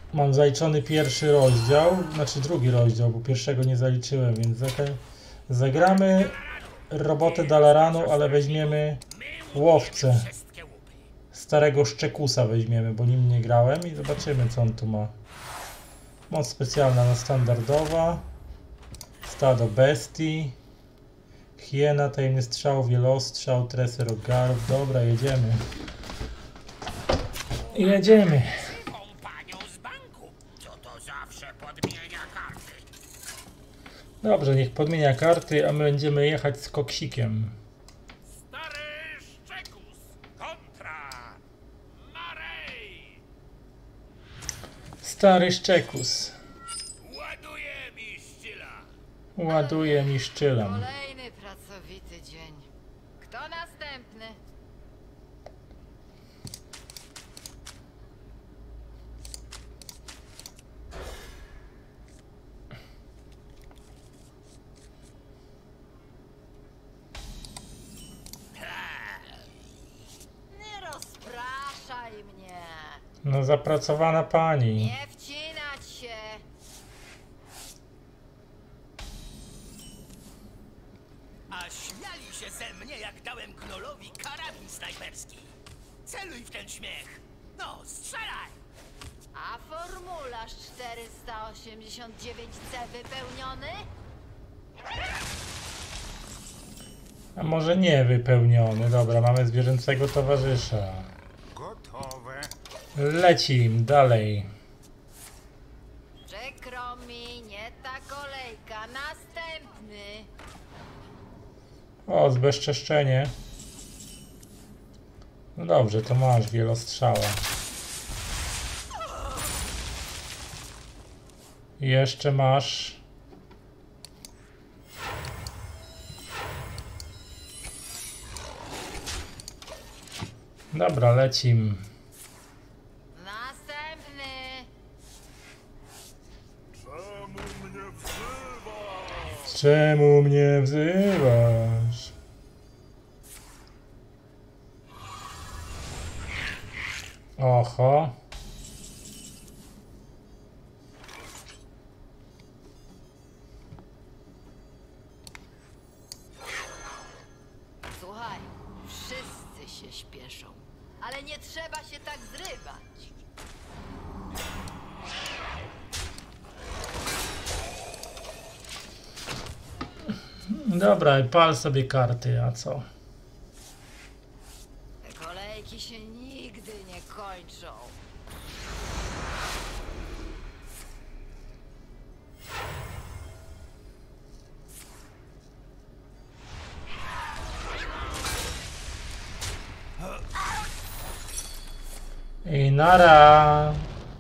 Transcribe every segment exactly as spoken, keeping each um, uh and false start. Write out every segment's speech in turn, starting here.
Mam zaliczony pierwszy rozdział, znaczy drugi rozdział, bo pierwszego nie zaliczyłem, więc zagramy robotę Dalaranu, ale weźmiemy łowcę. Starego Szczekusa weźmiemy, bo nim nie grałem i zobaczymy, co on tu ma. Moc specjalna na standardowa. Stado bestii. Hiena, tajemny strzał, wielostrzał, treser ogarów. Dobra, jedziemy. Jedziemy. Dobrze, niech podmienia karty, a my będziemy jechać z koksikiem. Stary Szczekus kontra Marej. Stary Szczekus. Ładuje mi ścila. Ładuje mi szczylam. Kolejny pracowity dzień. Kto następny? Nie rozpraszaj mnie. No zapracowana pani. Nie wcinać się. A śmiali się ze mnie, jak dałem Knollowi karabin snajperski. Celuj w ten śmiech. No, strzelaj! A formularz czterysta osiemdziesiąt dziewięć C wypełniony? A może nie wypełniony. Dobra, mamy zwierzęcego towarzysza. Gotowe. Lecim dalej. Przykro mi, nie ta kolejka. Następny. O, zbezczeszczenie. No dobrze, to masz wielostrzała. I jeszcze masz... Dobra, lecim. Następny. Czemu mnie wzywasz? Oho. Słuchaj, wszyscy się śpieszą, ale nie trzeba się tak zrywać. Dobra, pal sobie karty, a co? Te kolejki się nigdy nie kończą. I nara.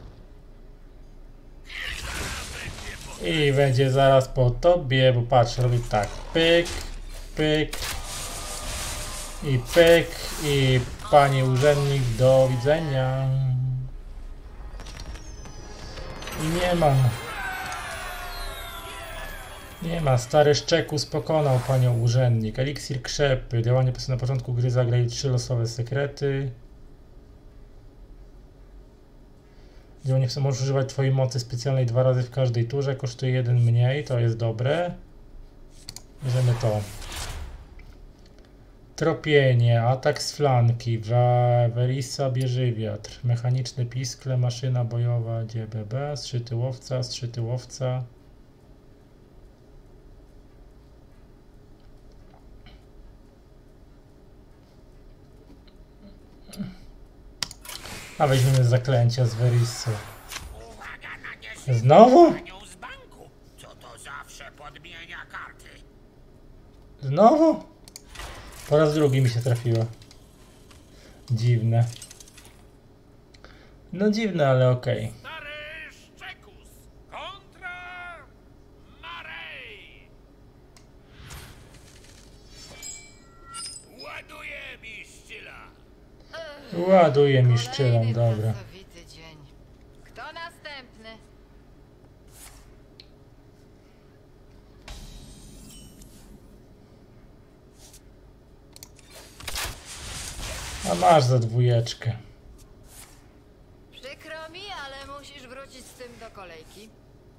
I będzie zaraz po tobie, bo patrz, robi tak. Pyk, pyk. I pyk. I pani urzędnik, do widzenia. I nie ma. Nie ma. Stary Szczekus pokonał panią urzędnik. Eliksir krzepy. Działanie na początku gry zagrali trzy losowe sekrety. Działanie możesz używać twojej mocy specjalnej dwa razy w każdej turze. Kosztuje jeden mniej. To jest dobre. Bierzemy to. Tropienie. Atak z flanki. Werisa bierze wiatr. Mechaniczne piskle. Maszyna bojowa. D B B. Strzyty łowca. Strzyty łowca. A weźmiemy zaklęcia z Verisy. Znowu? Z banku. Co to zawsze podmienia karty? Znowu? Po raz drugi mi się trafiło. Dziwne. No dziwne, ale okej. Okay. Stary Szczekus kontra Marej. Ładuje mi ścila. Ładuje mi szczylą, Kolejny dobra. pracowity dzień. Kto następny? A masz za dwójeczkę. Przykro mi, ale musisz wrócić tym do kolejki.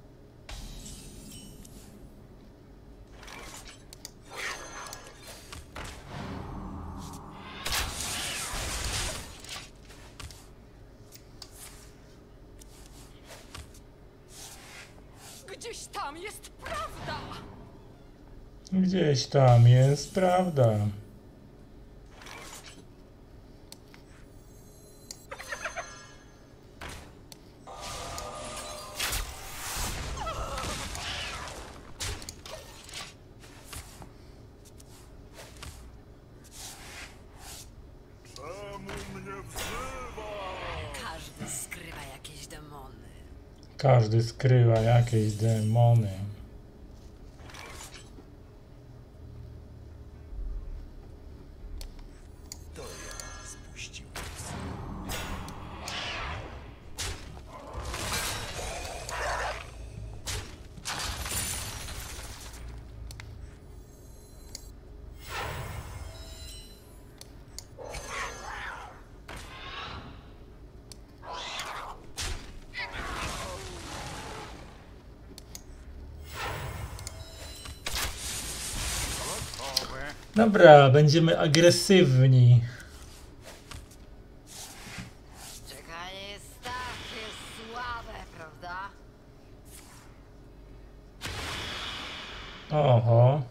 Gdzieś tam jest prawda! Gdzieś tam jest prawda. Każdy skrywa jakieś demony. Każdy skrywa jakieś demony. Dobra, będziemy agresywni. Czekanie jest takie słabe, prawda? Oho.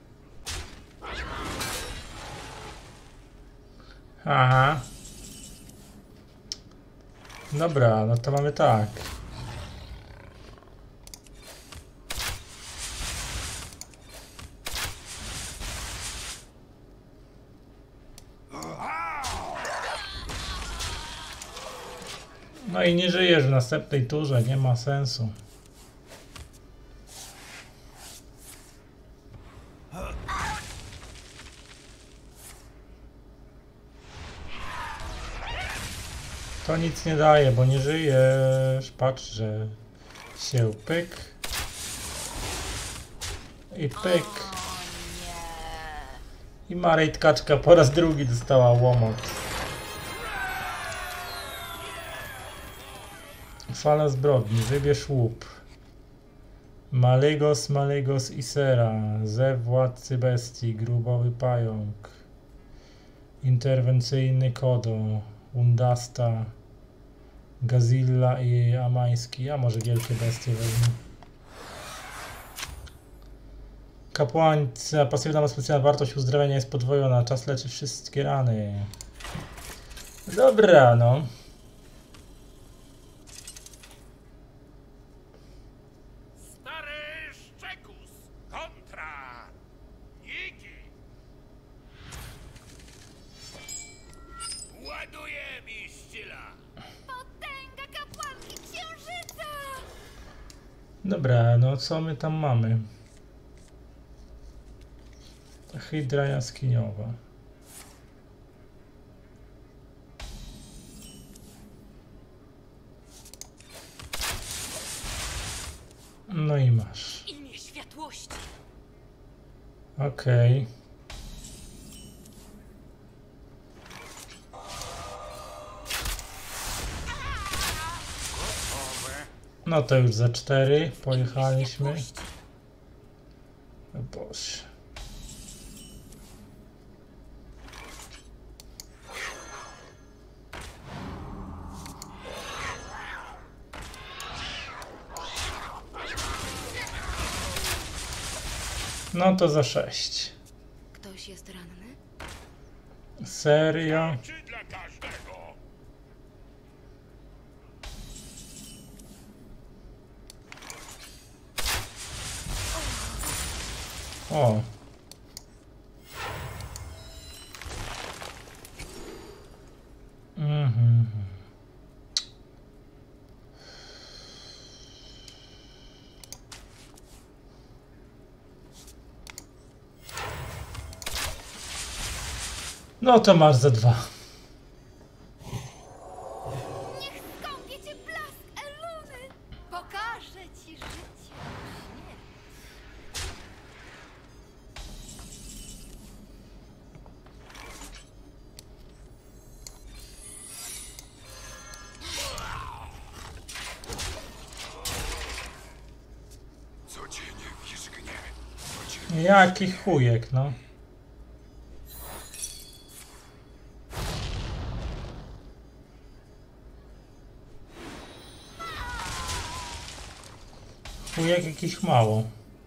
Aha. Dobra, no to mamy tak. No i nie żyjesz w następnej turze, nie ma sensu. To nic nie daje, bo nie żyjesz. Patrz, że się pyk. I pyk. I Marej Tkaczka po raz drugi dostała łomot. Fala zbrodni, wybierz łup. Malygos, Malygos i Sera. Zew władcy bestii, grubowy pająk. Interwencyjny kodo. Undasta. Gazilla i Amański. A może wielkie bestie wezmę. Kapłańca, pasywna ma specjalna wartość uzdrawiania jest podwojona. Czas leczy wszystkie rany. Dobra, no. Stary Szczekus kontra Niki. Ładuję mi ścila. Potęga kapłanki księżyca! Dobra, no co my tam mamy? Hydra jaskiniowa. No i masz. Imię światłości! Okej. No to już za cztery pojechaliśmy. O Boże. No to za sześć. Ktoś jest ranny? Serio? Czy dla każdego? O. Mhm. No to masz za dwa. Niech skąpie cię blask Eluny! Pokażę ci życie. Jaki chujek, no. Chujek jakiś mało.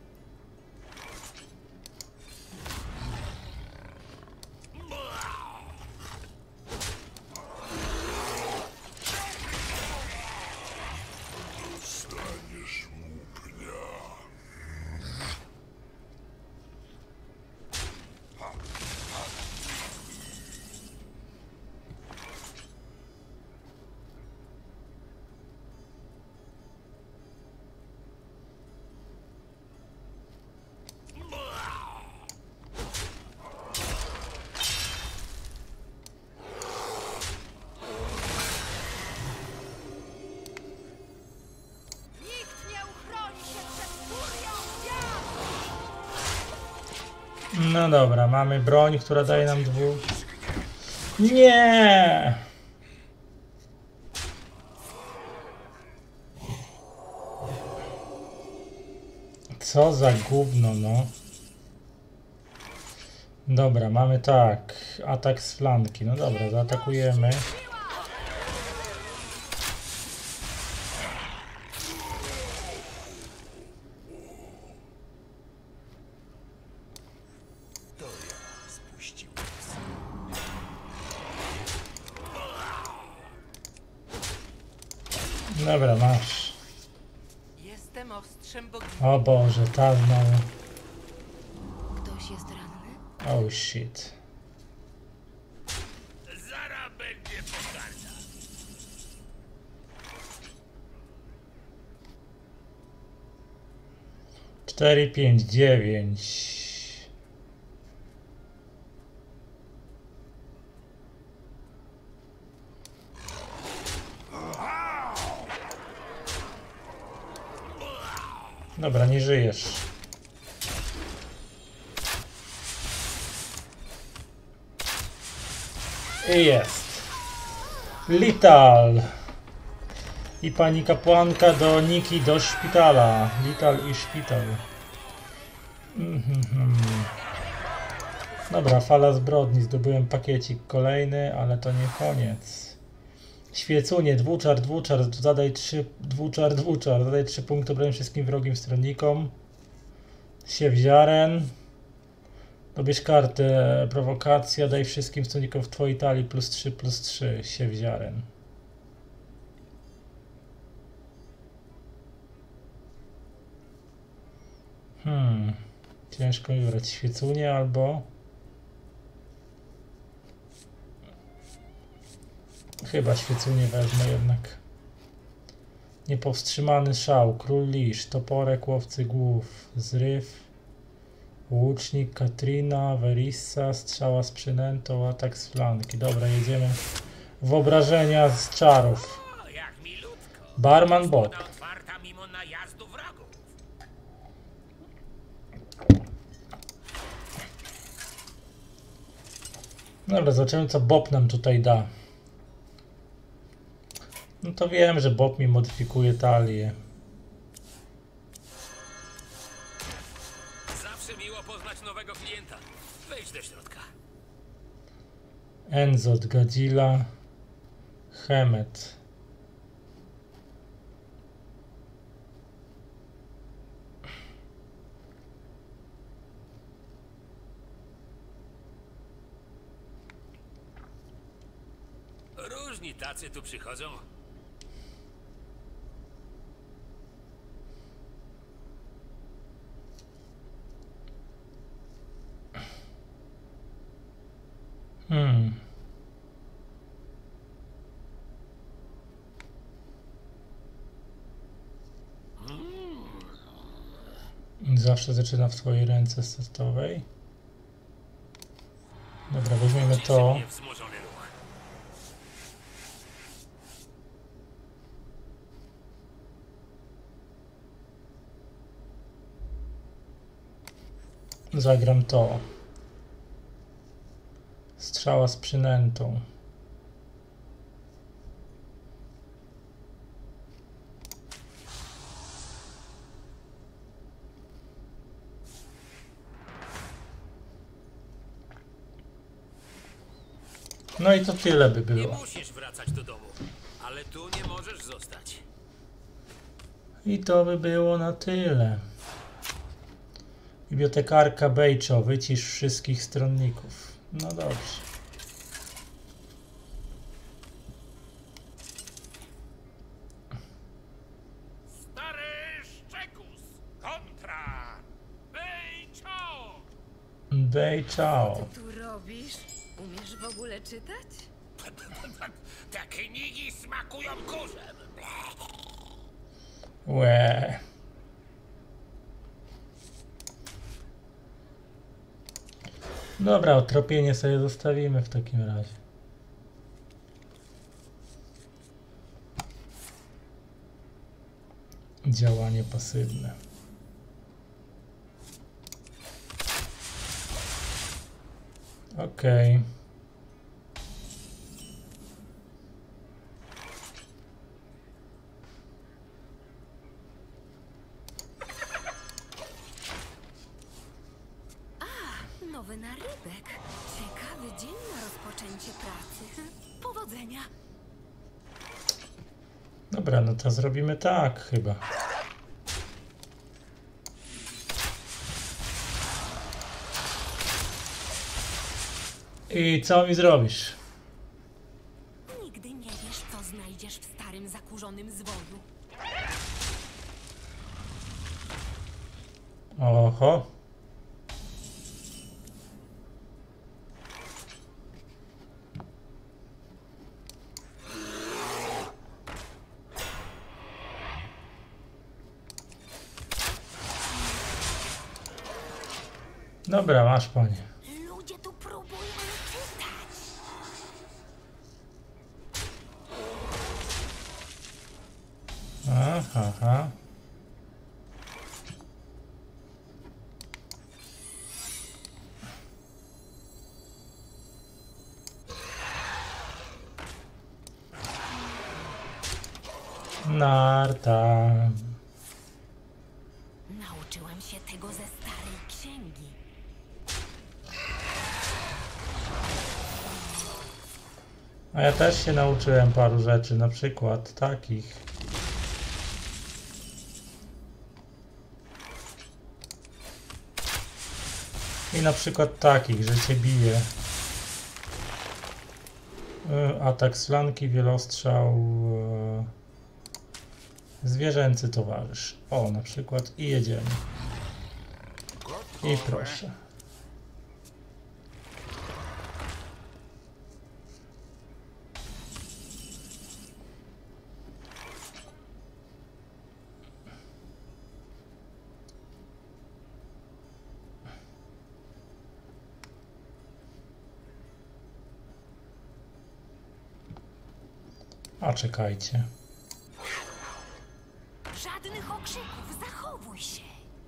No dobra, mamy broń, która daje nam dwóch. Nie! Co za gówno, no. Dobra, mamy tak. Atak z flanki. No dobra, zaatakujemy. Dobra, masz. Jestem ostrzem bogini. O Boże, ta znowu. Ktoś jest ranny? Oh shit. Zara będzie pogarda. cztery, pięć, dziewięć. Dobra, nie żyjesz. I jest. Lital. I pani kapłanka do Niki do szpitala. Lital i szpital. Mhm. Dobra, fala zbrodni. Zdobyłem pakiecik kolejny, ale to nie koniec. Świecunie, dwuczar, dwuczar, zadaj trzy, dwuczar, dwuczar, zadaj trzy punkty obrony wszystkim wrogim stronnikom. Siew ziaren. Dobierz kartę, prowokacja, daj wszystkim stronnikom w twojej talii plus trzy, plus trzy, siew ziaren. Hmm, ciężko mi wybrać świecunie albo... Chyba świecunie wezmę jednak. Niepowstrzymany szał, król lisz, toporek, łowcy głów, zryw, łucznik, Katrina, Verissa, strzała z przynętą, atak z flanki. Dobra, jedziemy. Wyobrażenia z czarów. O, jak milutko. Barman Bob. Woda otwarta mimo najazdu wrogów. Dobra, zobaczymy co Bob nam tutaj da. No to wiem, że Bob mi modyfikuje talię. Zawsze miło poznać nowego klienta. Wejdź do środka. Enzot, Gadzila, Hemet. Różni tacy tu przychodzą. Hmm. Zawsze zaczyna w twojej ręce startowej. Dobra, weźmiemy to. Nie wzmożony ruch. Zagram to. Strzała z przynętą. No i to tyle by Nie było. musisz wracać do domu, ale tu nie możesz zostać. I to by było na tyle. Bibliotekarka Bejczo, wycisz wszystkich stronników. No dobrze. Stary Szczekus kontra Bejczo! Bejczo. Tu robisz? Umiesz w ogóle czytać? Te knigi smakują kurzem. Łe. Dobra, utropienie sobie zostawimy w takim razie. Działanie pasywne. Okej. Okay. Nowy narybek. Ciekawy dzień na rozpoczęcie pracy. Powodzenia. Dobra, no to zrobimy tak chyba. I co mi zrobisz? Nigdy nie wiesz, co znajdziesz w starym, zakurzonym zwoju. Oho. Dobra, masz panie. Ludzie tu próbują czytać. Aha, aha. Narta. Nauczyłem się tego ze starej księgi. A ja też się nauczyłem paru rzeczy, na przykład takich. I na przykład takich, że cię bije. Atak z flanki, wielostrzał, zwierzęcy towarzysz. O, na przykład i jedziemy. I proszę. A czekajcie. Żadnych okrzyków, zachowuj się.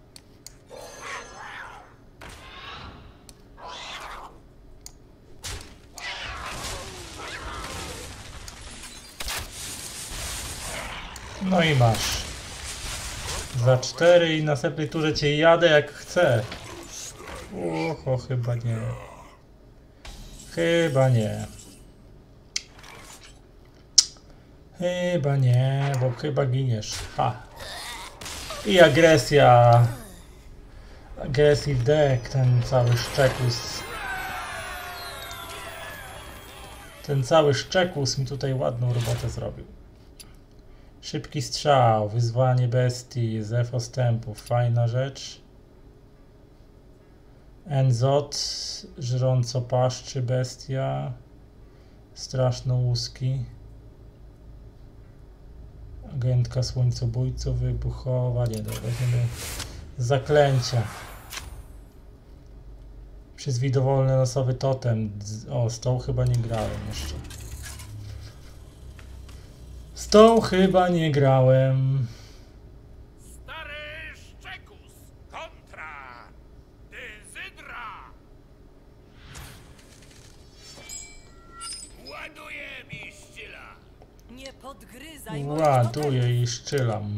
No i masz. Za cztery i na następnej turze cię jadę jak chcę. Ucho, chyba nie. Chyba nie. Chyba nie, bo chyba giniesz. Ha. I agresja. Aggressive deck, ten cały szczekus. Ten cały szczekus mi tutaj ładną robotę zrobił. Szybki strzał, wyzwanie bestii, zew ostępów, fajna rzecz. Enzot, żrąco paszczy bestia. Strasznołuski. Agentka słońcobójców, wybuchowa, nie dobra, weźmiemy zaklęcia. Przyzwij dowolny losowy totem. O, z tą chyba nie grałem jeszcze. Z tą chyba nie grałem. Stary Szczekus kontra Dezydra! Ładuję mi ścila! Nie podgryzaj. Ładuję i szczylam.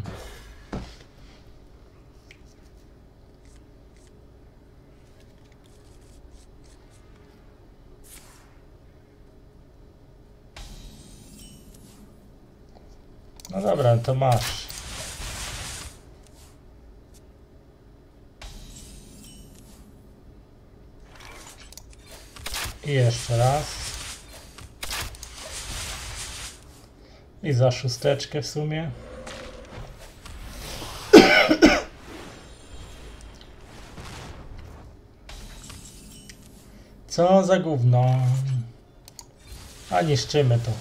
No dobra, to masz. I jeszcze raz. I za szósteczkę w sumie. Co za gówno. A niszczymy to.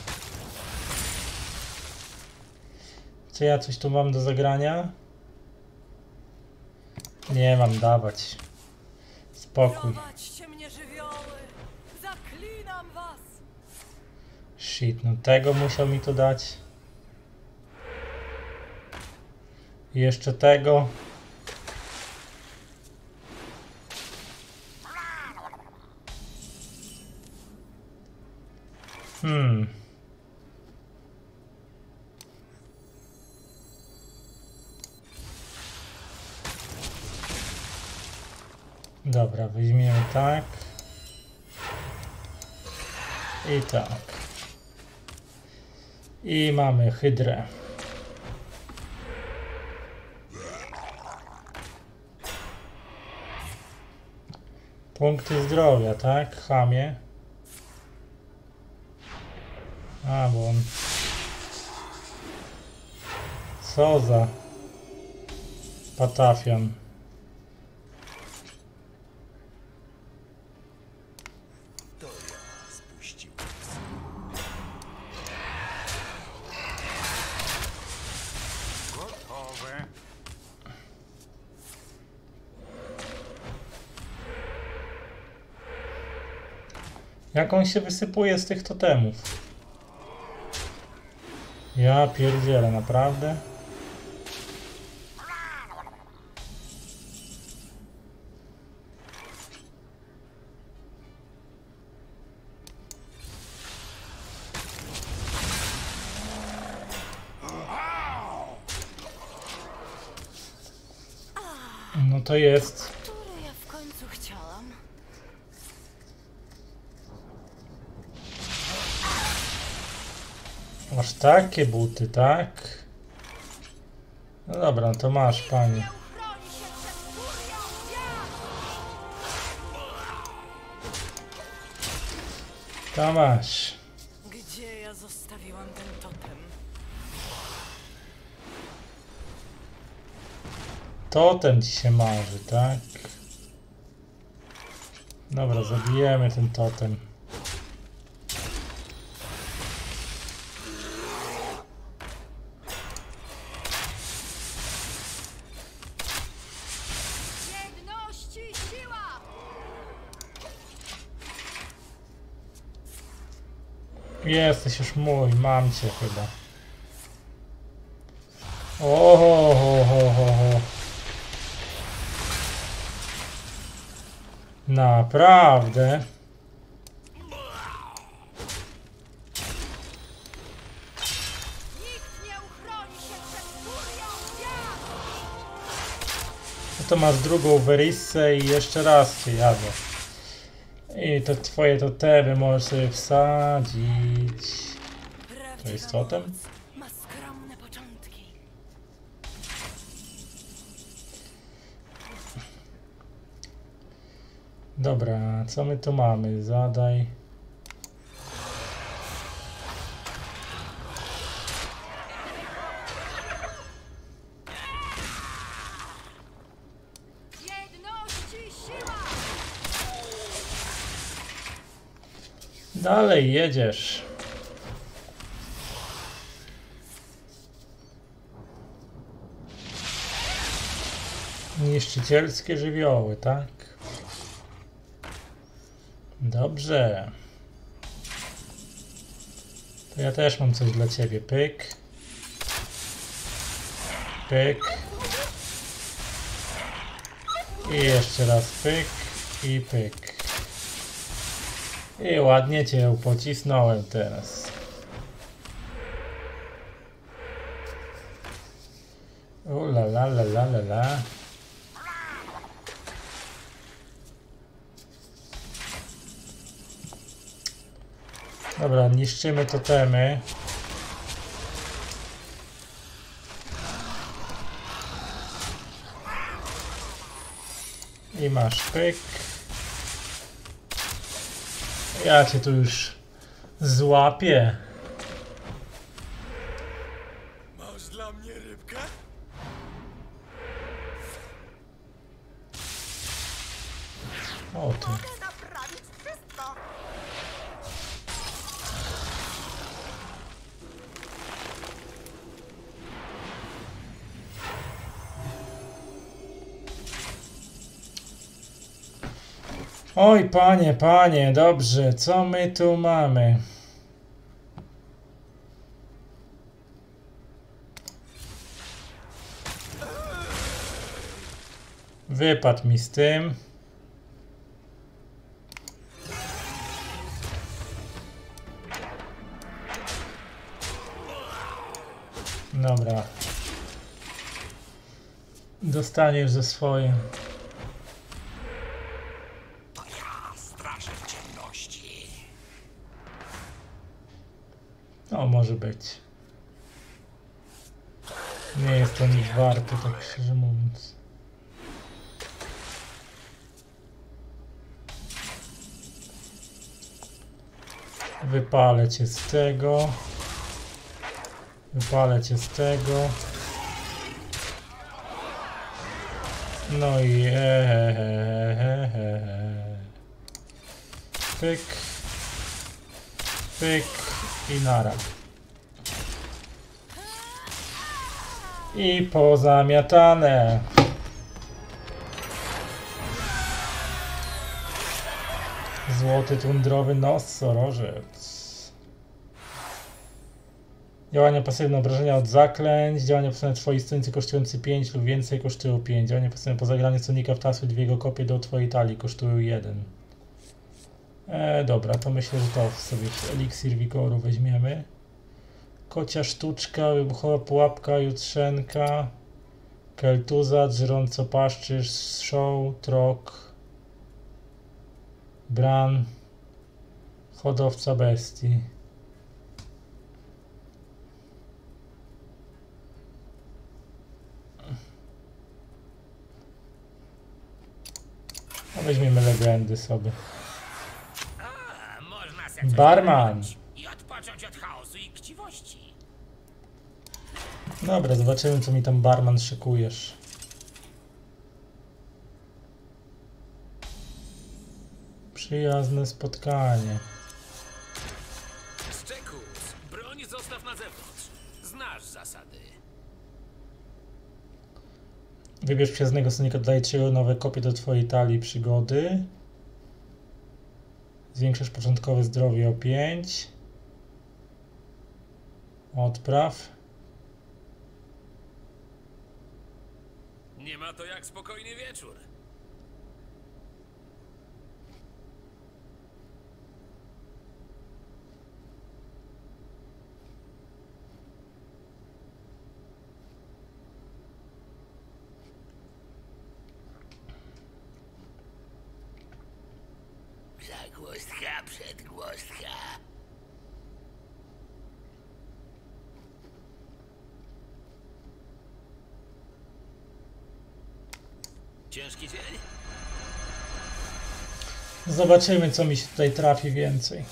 Czy ja coś tu mam do zagrania? Nie mam dawać. Spokój. Prowadźcie mnie, żywioły! Zaklinam was! Shit, no tego musiał mi to dać. I jeszcze tego. Hmm. Dobra, weźmiemy tak. I tak. I mamy hydrę. Punkty zdrowia, tak? Chamie. A, bo on... Co za... patafian. Jak on się wysypuje z tych totemów? Ja pierdzielę, naprawdę? No to jest. Które ja w końcu chciałam? Masz takie buty, tak? No dobra, no to masz, panie. To masz. Gdzie ja zostawiłam ten totem? Totem ci się marzy, tak? Dobra, zabijemy ten totem. Jedności siła! Jesteś już mój, mam cię chyba. Oho, ho, ho, ho, ho. Naprawdę? Nikt nie uchroni się przed furią gwiazd! No to masz drugą Verissę i jeszcze raz cię jadę. I to twoje totemy możesz sobie wsadzić. To jest totem? Moc ma skromne początki. Dobra, co my tu mamy? Zadaj. Jedności siła! Dalej jedziesz. Niszczycielskie żywioły, tak? Dobrze. To ja też mam coś dla ciebie. Pyk. Pyk. I jeszcze raz pyk. I pyk. I ładnie cię pocisnąłem teraz. O la la la la la la. Dobra, niszczymy totemy. I masz pyk. Ja cię tu już złapię. Masz dla mnie rybkę? O ty. Naprawić wszystko. Oj, panie, panie, dobrze, co my tu mamy? Wypadł mi z tym. Dobra. Dostaniesz ze swoje. Straszę w ciemności. No, może być. Nie jest to nic warte, tak szczerze mówiąc. Wypalę cię z tego. Wypalę cię z tego. No i hehehehe. Pyk. Pyk. I nara. I pozamiatane. Złoty tundrowy nosorożec. Działania pasywne, obrażenia od zaklęć. Działania pasywne twojej stronicy kosztujący pięć lub więcej kosztują pięć. Działania pasywne po zagraniu sonika w tasły dwie jego kopie do twojej talii kosztują jeden. E, dobra, to myślę, że to sobie eliksir wigoru weźmiemy. Kocia sztuczka, wybuchowa pułapka, jutrzenka, keltuza, żrąco paszczysz, show, trok, bran, hodowca bestii. No weźmiemy legendy sobie. A, można se coś Barman. zrobić i odpocząć od chaosu i chciwości. Dobra, zobaczymy, co mi tam barman szykujesz. Przyjazne spotkanie. Szczekus, broń zostaw na zewnątrz. Znasz zasady. Wybierz przyjaznego sonika, dodaje trzy nowe kopie do twojej talii przygody. Zwiększasz początkowe zdrowie o pięć. Odpraw. Nie ma to jak spokojny wieczór. Zagłostka, przedgłostka. Ciężki dzień? Zobaczymy, co mi się tutaj trafi więcej.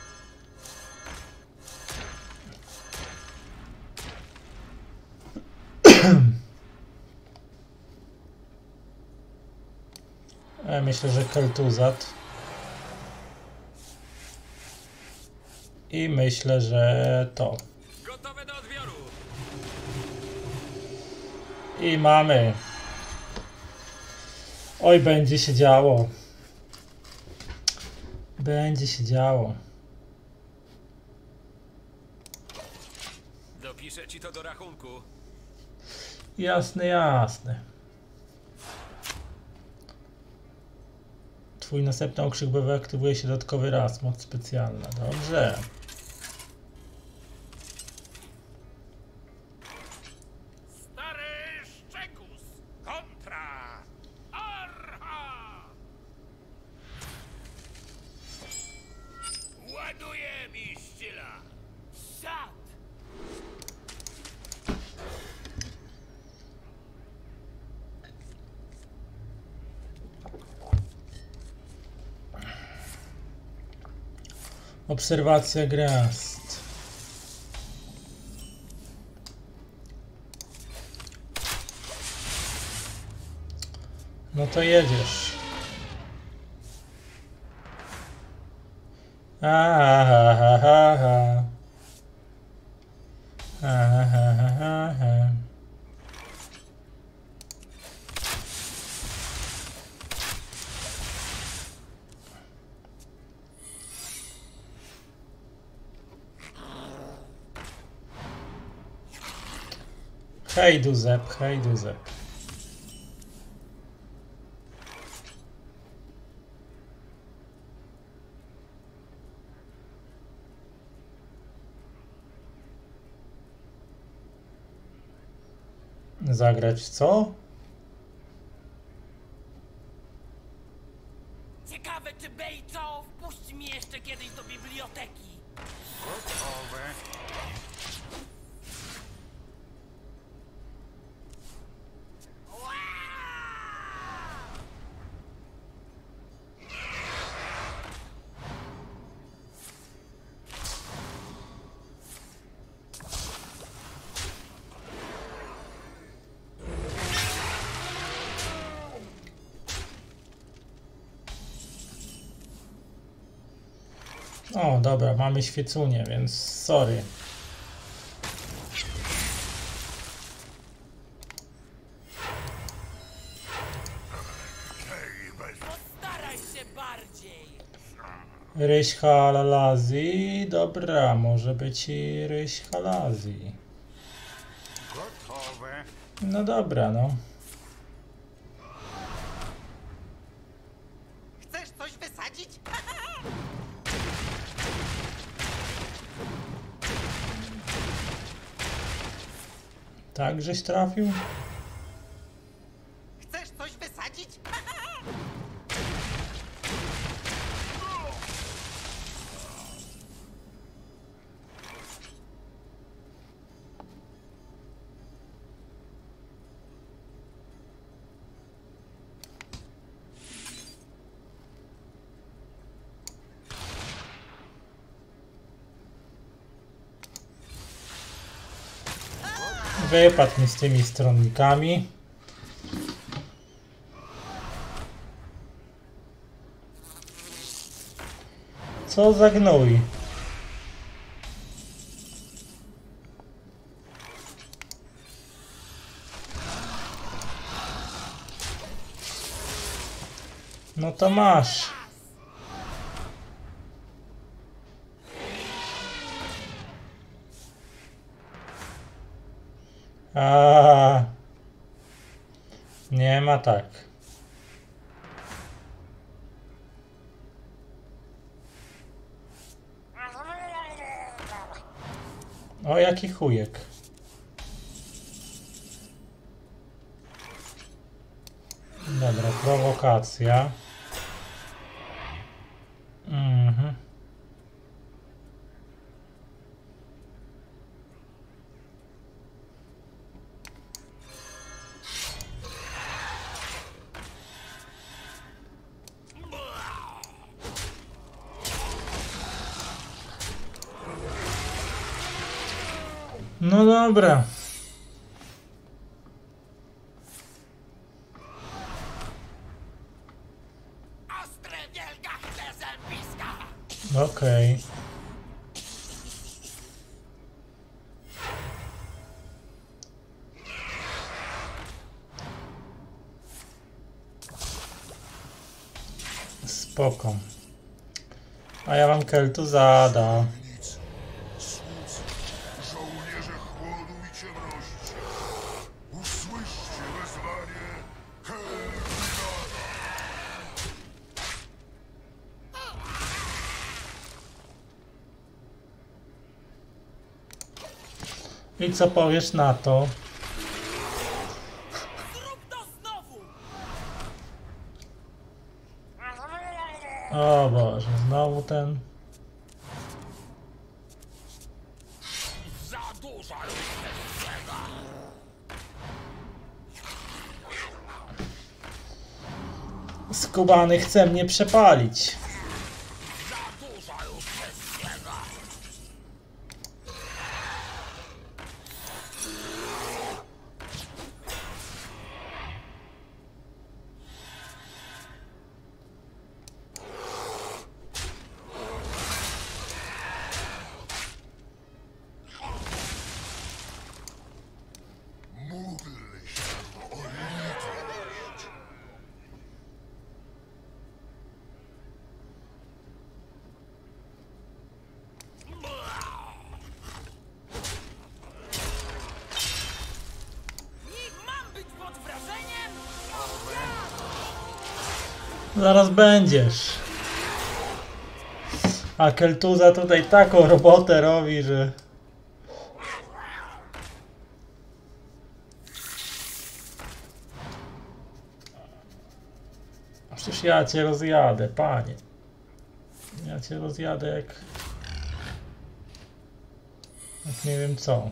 Ja myślę, że keltuzat. I myślę, że to. Gotowe do odbioru. I mamy. Oj, będzie się działo. Będzie się działo. Dopiszę ci to do rachunku. Jasne, jasne. Twój następny okrzyk B W aktywuje się dodatkowy raz. Moc specjalna. Dobrze. Stary Szczekus kontra Archa! Ładuję mi ściela! Siad! Obserwacja gwiazd. No to jedziesz. Aha, ha, ha, ha. Aha, ha, ha, ha. Hej Duzep, hej Duzep. Zagrać w co? Ciekawe, czy Bejco wpuści mnie jeszcze kiedyś do biblioteki. Gotowe. O, dobra, mamy świecunię, więc sorry. Postaraj się bardziej. Ryś halazji, dobra, może być i ryś halazji. Gotowe. No dobra, no. Chcesz coś wysadzić? Tak, żeś trafił? Chcesz coś wysadzić? Wypadł mi z tymi stronnikami. Co za gnój. No to masz. A, nie ma tak. O, jaki chujek. Dobra, prowokacja. Mhm. No dobra. Ostre wielgachne zębiska! Okej. Spoko. A ja wam Keltu zada. Żołnierze chłodu i ciemności. Usłyszcie wezwanie Helmigara. I co powiesz na to? Zrób to znowu! O Boże, znowu ten. Za dużo już tego! Skubany chce mnie przepalić. Za dużo już Zaraz będziesz. A Keltuza tutaj taką robotę robi, że... Przecież ja cię rozjadę, panie. Ja cię rozjadę jak... jak nie wiem co.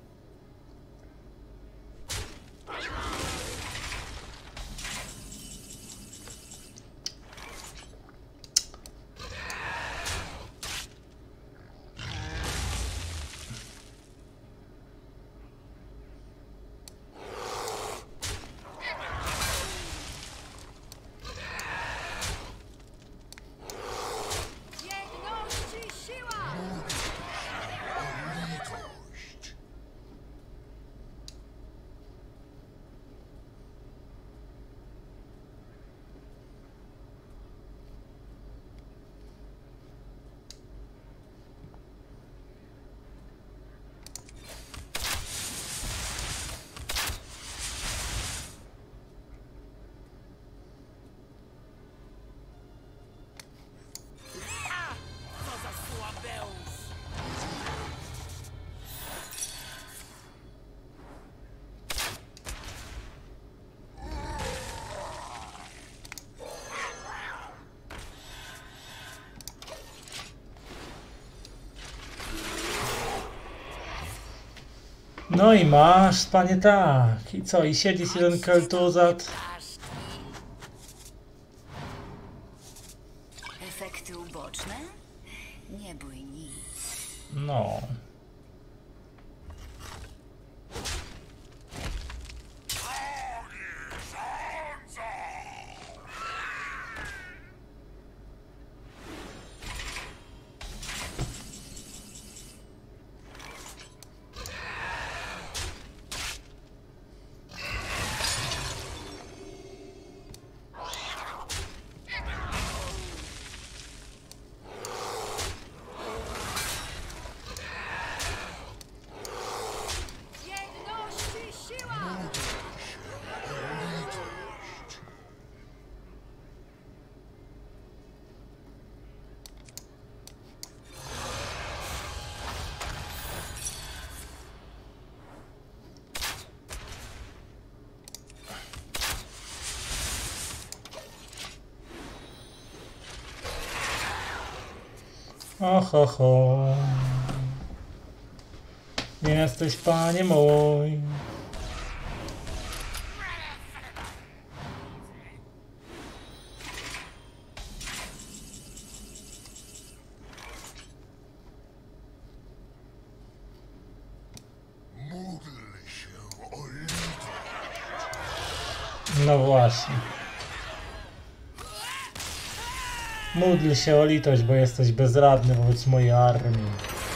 Jedności siła! No i masz, panie, tak. I co? I siedzi ci ten Keltuzat. Efekty uboczne? Nie bój nic. No. Jedności siła! Oho, ho. Jesteś, panie mój. Módl się o litość. No właśnie. Módl się o litość, bo jesteś bezradny wobec mojej armii.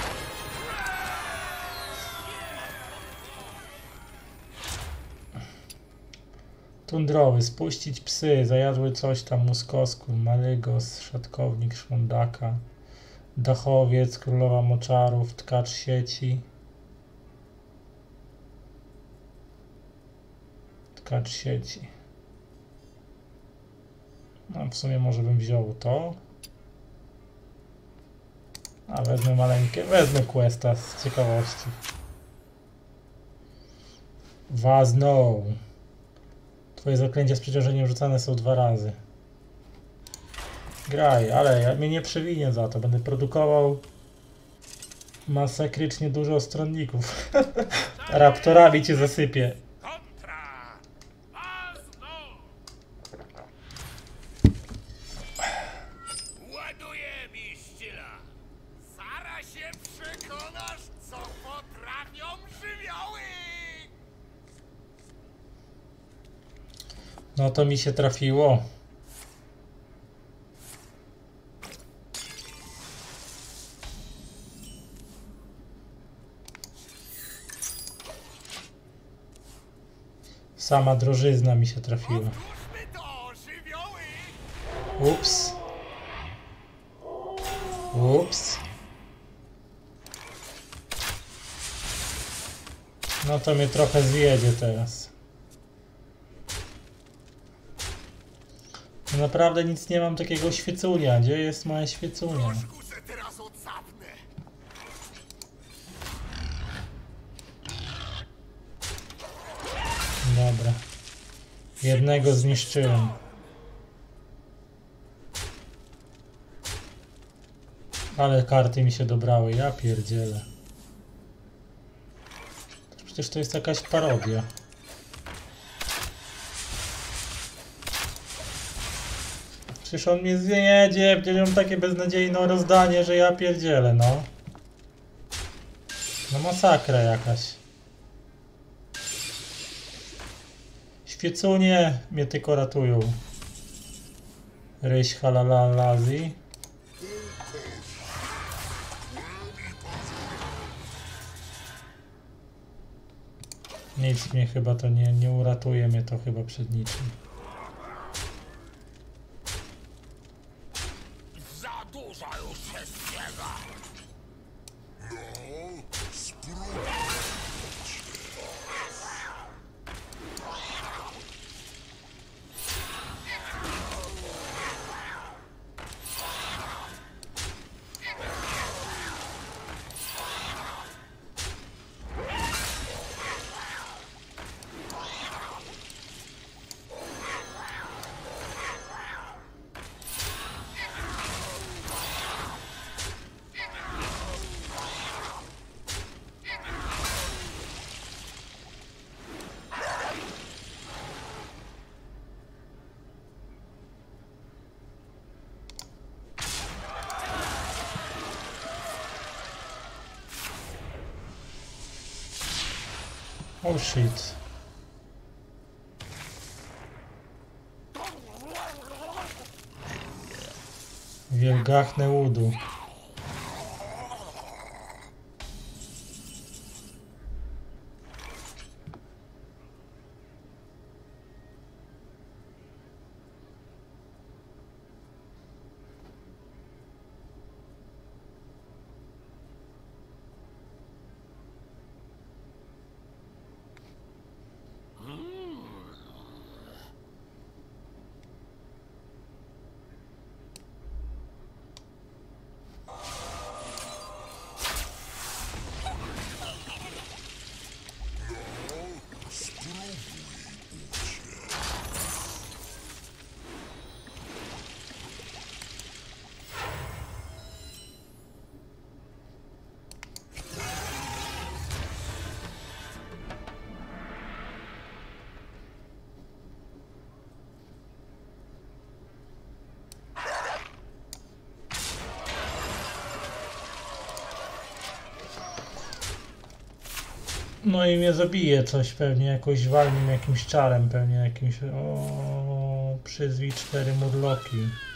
Tundrowy, spuścić psy, zajadły coś tam, muskosku, malygos, szatkownik, szmondaka, dachowiec, królowa moczarów, tkacz sieci. Tkacz sieci. No w sumie może bym wziął to. A wezmę maleńkie, wezmę questa z ciekawości. Wazną. Twoje zaklęcia z przeciążeniem rzucane są dwa razy. Graj, ale ja mnie nie przewinie za to. Będę produkował masakrycznie dużo stronników. Raptorami cię zasypię. Kontra! Wazno! Ładuję miścila! Zaraz się przekonasz, co potrafią żywioły! No to mi się trafiło. Sama drożyzna mi się trafiła. Otwórzmy to, żywioły! Ups. Ups. No to mnie trochę zjedzie teraz. Naprawdę nic nie mam takiego świecunia. Gdzie jest moja świecunia? Kuszę teraz odsapnę. Dobra. Jednego zniszczyłem. Ale karty mi się dobrały, ja pierdzielę. Przecież to jest jakaś parodia. Przecież on mnie zjedzie, przecież mam takie beznadziejne rozdanie, że ja pierdzielę, no. No masakra jakaś. Świecunie mnie tylko ratują. Ryś halalalazi. Nic mnie chyba to nie, nie uratuje mnie to chyba przed niczym. Za dużo już wszystkiego. No, spróbuj. Oh shit. Wielgachne łudu. No i mnie zabije coś pewnie, jakoś walnie mnie jakimś czarem pewnie, jakimś... O, przyzwij cztery murloki.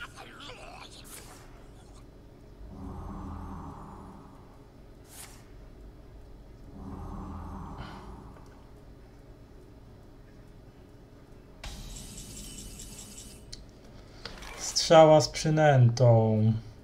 Strzała z przynętą.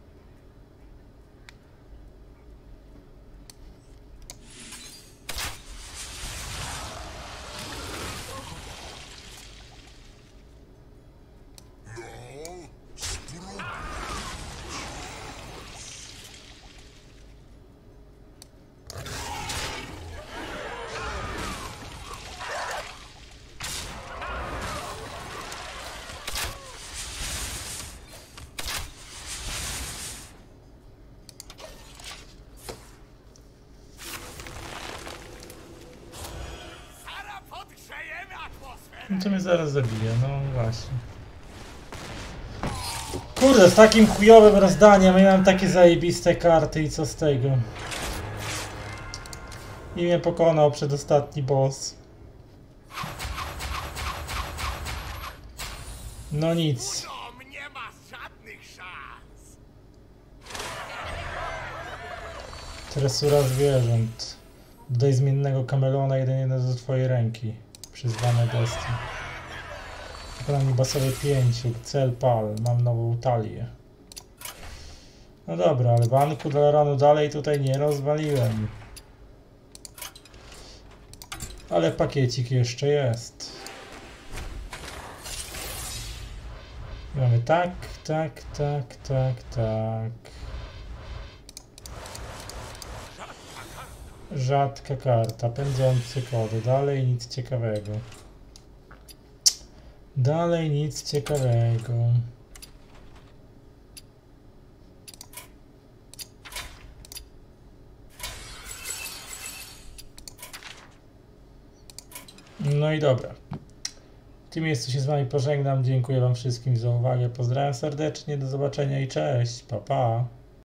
No to mnie zaraz zabije, no właśnie. Kurde, z takim chujowym rozdaniem miałem takie zajebiste karty i co z tego? I mnie pokonał przedostatni boss. No nic. No, nie ma żadnych szans. Tresura zwierząt. Dodaj zmiennego kameleona jeden jeden do twojej ręki. Przyzwane bestie. Wykonanie basowe pięć. Cel pal. Mam nową talię. No dobra, ale banku Dalaranu dalej tutaj nie rozwaliłem. Ale pakiecik jeszcze jest. Mamy tak, tak, tak, tak, tak. Rzadka karta, pędzący kody. Dalej nic ciekawego. Dalej nic ciekawego. No i dobra. W tym miejscu się z wami pożegnam. Dziękuję wam wszystkim za uwagę. Pozdrawiam serdecznie. Do zobaczenia i cześć. Pa, pa.